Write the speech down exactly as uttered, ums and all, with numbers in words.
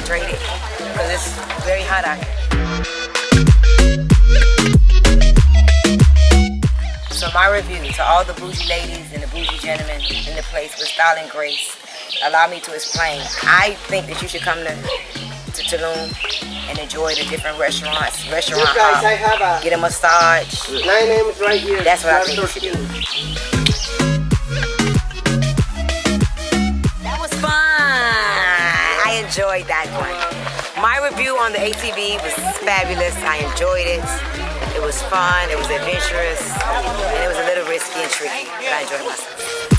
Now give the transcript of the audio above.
dehydrated because it's very hot out here. So my review to all the bougie ladies and the bougie gentlemen in the place with style and grace, allow me to explain. I think that you should come to, to Tulum and enjoy the different restaurants, restaurant You guys, hop, I have a, get a massage. my name is right here. That's what I think you should do. That was fun. I enjoyed that one. My review on the A T V was fabulous. I enjoyed it. It was fun, it was adventurous, and it was a little risky and tricky, but I enjoyed myself.